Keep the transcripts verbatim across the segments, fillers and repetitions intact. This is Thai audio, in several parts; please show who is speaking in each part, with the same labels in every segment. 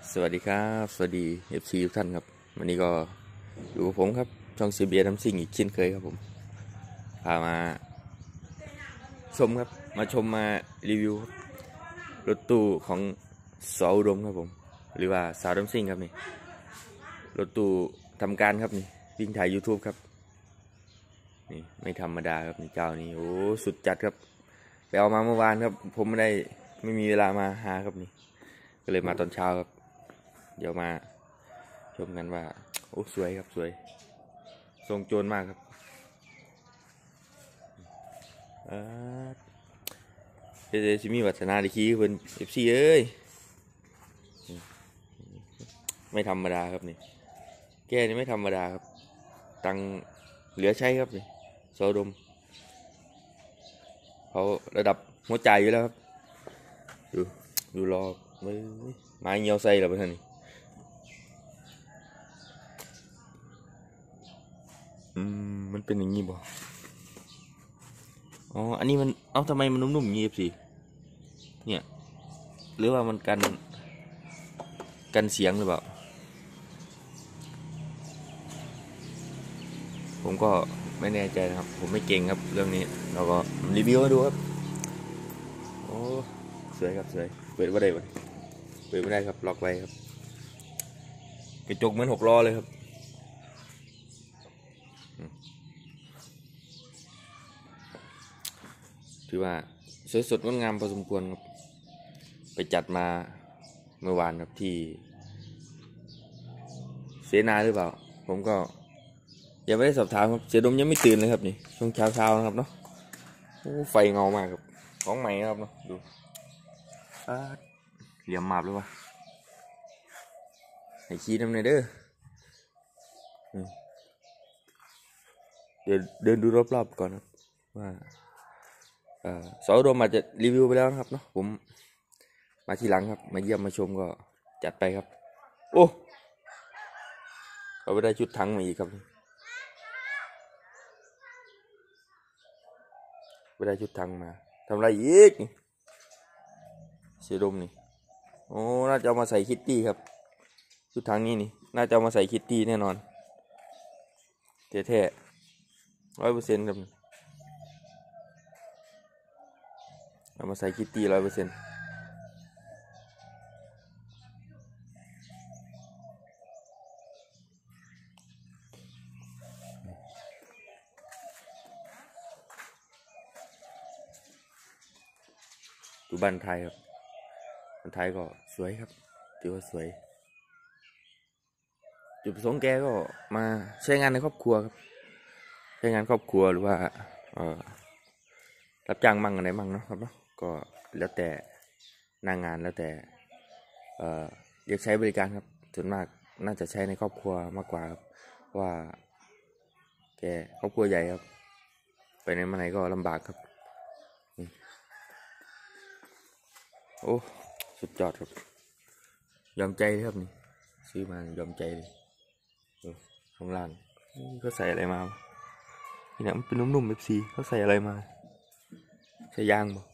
Speaker 1: สวัสดีครับสวัสดี เอฟ ซี ทุกท่านครับวันนี้ก็อยู่กับผมครับช่องซีเบียน้ำซิ่งอีกเช่นเคยครับผมพามาชมครับมาชมมารีวิวรถตู้ของสออุดมครับผมหรือว่าสาวน้ำซิ่งครับนี่รถตู้ทำการครับนี่วิ่งถ่าย YouTube ครับนี่ไม่ธรรมดาครับนี่เจ้านี่โอ้สุดจัดครับไปเอามาเมื่อวานครับผมไม่ได้ไม่มีเวลามาหาครับนี่ก็เลยมาตอนเช้าครับเดี๋ยวมาชมกันว่าโอ้สวยครับสวยทรงโจรมากครับเออเดี๋ยวจะมีวัฒนาดีคีเพิ่น เอฟ ซี เอ้ยไม่ธรรมดาครับนี่แกนี่ไม่ธรรมดาครับตังเหลือใช้ครับนี่สออุดมเขาระดับหัวใจอยู่แล้วครับดูดูรอไม่ไม้เงียวใส่แล้วเพื่อนนี่อืมมันเป็นอย่างนี้บ่อ๋ออันนี้มันเอ้าทำไมมันนุ่มๆอย่างนี้สิเนี่ยหรือว่ามันกันกันเสียงหรือเปล่าผมก็ไม่แน่ใจนะครับผมไม่เก่งครับเรื่องนี้เราก็รีวิวมาดูครับโอ้สวยครับสวยเปิดไม่ได้เปิดไม่ได้ครับล็อกไว้ครับกระจกเหมือนหกล้อเลยครับถือว่าสวยสดงดงามพอสมควรครับไปจัดมาเมื่อวานครับที่เสนาหรือเปล่าผมก็ยังไม่ได้สอบถามครับเสียดมยังไม่ตื่นเลยครับนี่ช่วงเช้าเช้านะครับเนาะโอ้ไฟเงามากครับของใหม่ครับเนาะดูเหลี่ยมมาบเลยวะให้ขี้น้ำในเด้อเดี๋ยวเดินดูรอบๆก่อนครับว่าสออุดมอาจจะรีวิวไปแล้วนะครับเนาะผมมาทีหลังครับมาเยี่ยมมาชมก็จัดไปครับโอ้เขาไปได้ชุดถังมาอีกครับไปได้ชุดถังมาทำอะไรอีกเสียดมนี่โอ้น่าจะเอามาใส่คิตตี้ครับชุดถังนี้นี่น่าจะเอามาใส่คิตตี้แน่นอนแท้ๆร้อยเปอร์เซ็นต์ครับเอามาใส่คิตตี้ร้อยเปอร์เซ็นต์ดูบ้านไทยครับบ้านไทยก็สวยครับถือว่าสวยจุดประสงค์แกก็มาใช้งานในครอบครัวครับใช้งานครอบครัวหรือว่าเอ่อรับจ้างมั่งอะไรมั่งเนาะครับเนาะก็แล้วแต่หน้างานแล้วแต่เอ่อเรียกใช้บริการครับส่วนมากน่าจะใช้ในครอบครัวมากกว่าครับว่าแกครอบครัวใหญ่ครับไปไหนมาไหนก็ลำบากครับโอ้สุดยอดครับยอมใจเลยครับนี่ซื้อมายอมใจเลยข้างล่างก็ใส่อะไรมานี่นะมันเป็นนุ่มๆเอฟซีเขาใส่อะไรมาใส่ยางบ่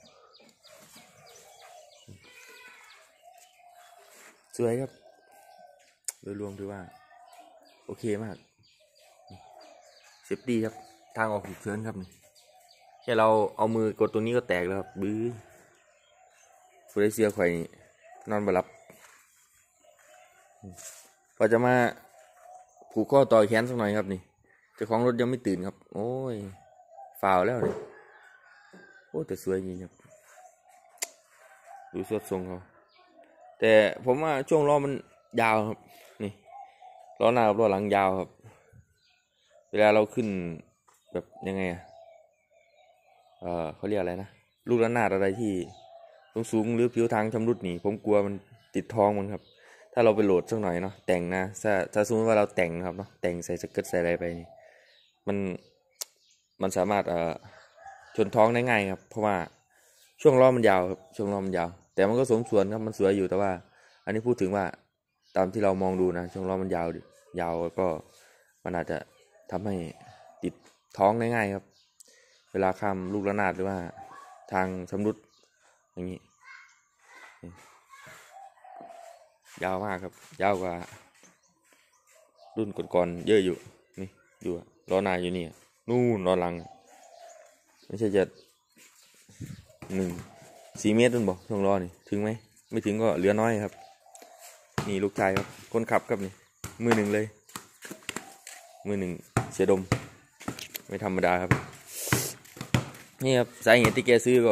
Speaker 1: สวยครับโดยรวมถือว่าโอเคมากเซฟตี้ครับทางออกฉุกเฉินครับนี่แค่เราเอามือกดตรงนี้ก็แตกแล้วครับบื้อฟูได้เสียไข่นอนบหลับพอจะมาผูกข้อต่อแขนสักหน่อยครับนี่เจ้าของรถยังไม่ตื่นครับโอ้ยฟาวแล้วเลยโอ้แต่สวยจริงครับดูสวดทรงเขาแต่ผมว่าช่วงล้อมันยาวครับนี่ล้อหน้ากับล้อหลังยาวครับเวลาเราขึ้นแบบยังไงอ่ะเออเขาเรียกอะไรนะลูกระนาดอะไรที่สูงสูงหรือผิวทางชำรุดนี่ผมกลัวมันติดท้องมันครับถ้าเราไปโหลดสักหน่อยเนาะแต่งนะถ้าถ้าสมมติว่าเราแต่งครับเนาะแต่งใส่สเกิร์ตใส่อะไรไปนี่มันมันสามารถเอ่อชนท้องได้ง่ายครับเพราะว่าช่วงล้อมันยาวครับช่วงล้อมันยาวแต่มันก็สมส่วนครับมันสวยอยู่แต่ว่าอันนี้พูดถึงว่าตามที่เรามองดูนะช่วงล้อมันยาวยาวก็มันอาจจะทำให้ติดท้องได้ง่ายครับเวลาข้ามลูกระนาดหรือว่าทางชำรุดอย่างนี้ยาวมากครับยาวกว่ารุ่นก่อนๆเยอะอยู่นี่ดูล้อหน้าอยู่นี่นู่นล้อหลังไม่ใช่จะหนึ่งสี่เมตรนั่นบอกช่วงล้อนี่ถึงไหมไม่ถึงก็เหลือน้อยครับนี่ลูกชายครับคนขับครับนี่มือหนึ่งเลยมือหนึ่งเสียดมไม่ธรรมดาครับนี่ครับสาเหตุที่แกซื้อก็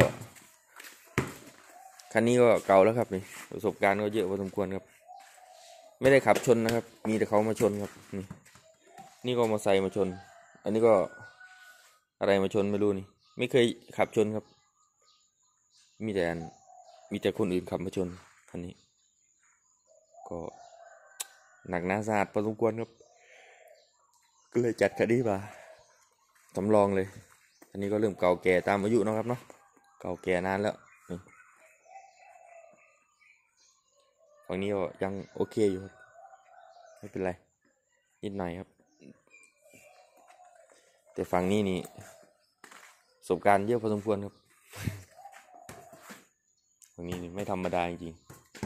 Speaker 1: คันนี้ก็เก่าแล้วครับนี่ประสบการณ์ก็เยอะพอสมควรครับไม่ได้ขับชนนะครับมีแต่เขามาชนครับนี่นี่ก็มอเตอร์ไซค์มาชนอันนี้ก็อะไรมาชนไม่รู้นี่ไม่เคยขับชนครับมีแต่มีแต่คนอื่นขับมาชนคันนี้ก็หนักหนาสาหัสพอสมควรครับก็เลยจัดคันนี้มาสำรองเลยอันนี้ก็เริ่มเก่าแก่ตามอายุนะครับเนาะเก่าแก่นานแล้วนี่ฝั่งนี้ก็ยังโอเคอยู่ครับไม่เป็นไรนิดหน่อยครับแต่ฝั่งนี้นี่ประสบการณ์เยอะพอสมควรครับฝั่งนี้นี่ไม่ธรรมดาจริง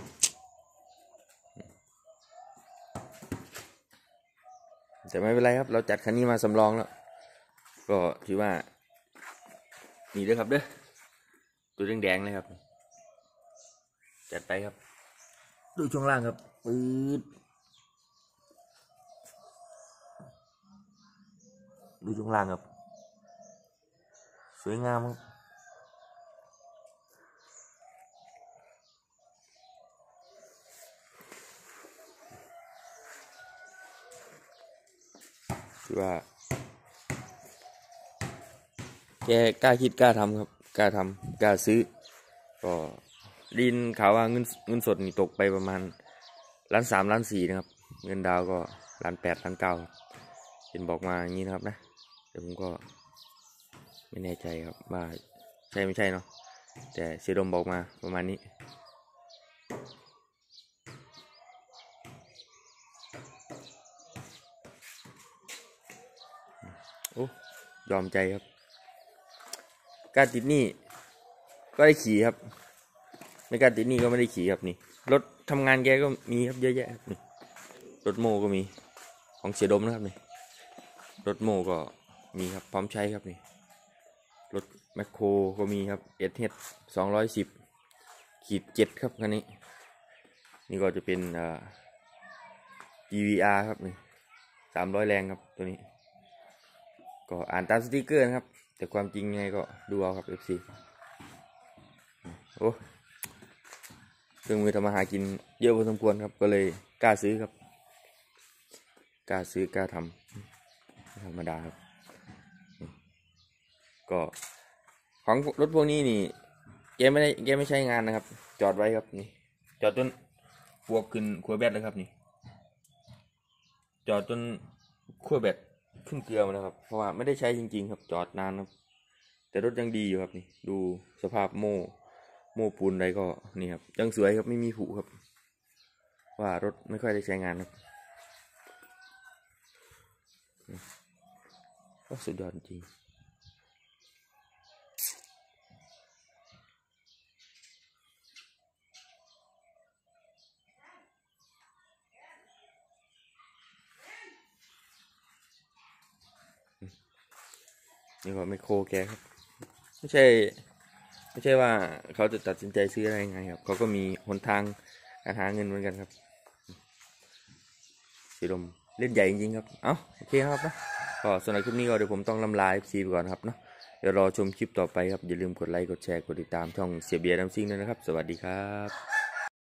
Speaker 1: ๆแต่ไม่เป็นไรครับเราจัดคันนี้มาสำรองแล้วก็ถือว่านี่ด้วยครับเด้อตัวแดงๆเลยครับจัดไปครับดูช่วงล่างครับปื๊ดดูช่วงล่างครับสวยงามครับถือว่าแกกล้าคิดกล้าทำครับกล้าทำกล้าซื้อก็ดินข่าวว่าเงินเงินสดนี่ตกไปประมาณล้านสามล้านสี่นะครับเงินดาวก็ล้านแปดล้านเก้าเห็นบอกมาอย่างนี้นะครับนะแต่ผมก็ไม่แน่ใจครับว่าใช่ไม่ใช่เนาะแต่เสียดมบอกมาประมาณนี้โอ้ยอมใจครับการติดหนี้ก็ได้ขี่ครับในการติดหนี้ก็ไม่ได้ขี่ครับนี่รถทำงานแกก็มีครับเยอะแยะนี่รถโม่ก็มีของเสียดมนะครับนี่รถโม่ก็มีครับพร้อมใช้ครับนี่รถแมคโครก็มีครับเอสเฮดสองร้อยสิบขีดเจ็ดครับคันนี้นี่ก็จะเป็นอ่า จี วี อาร์ ครับนี่สามร้อยแรงครับตัวนี้ก็อ่านตามสติกเกอร์นะครับแต่ความจริงไงก็ดูเอาครับ เอฟ ซี โอ้เครื่องมือทำมาหากินเยอะพอสมควรครับก็เลยกล้าซื้อครับกล้าซื้อกล้าทำธรรมดาครับก็ของรถพวกนี้นี่แกไม่ได้แกไม่ใช้งานนะครับจอดไว้ครับนี่จอดจนพวกขึ้นขั้วแบตเลยครับนี่จอดจนขั้วแบตขึ้นเกลือมาแล้วครับเพราะว่าไม่ได้ใช้จริงๆครับจอดนานครับแต่รถยังดีอยู่ครับนี่ดูสภาพโม่โม่ปูนอะไรก็นี่ครับยังสวยครับไม่มีผุครับว่ารถไม่ค่อยได้ใช้งานครับก็สุดยอดจริงนี่ก็ไมโครแกครับไม่ใช่ไม่ใช่ว่าเขาจะตัดสินใจซื้ออะไรยังไงครับเขาก็มีหนทางการหาเงินเหมือนกันครับสีลมเล่นใหญ่จริงๆครับเอ้าโอเคครับนะก็สำหรับคลิปนี้ก็เดี๋ยวผมต้องลำลา เอฟ ซี ไปก่อนครับเนาะเดี๋ยวรอชมคลิปต่อไปครับอย่าลืมกดไลค์กดแชร์กดติดตามช่องเสียเบียร์ดัมซิ่งด้วยนะครับสวัสดีครับ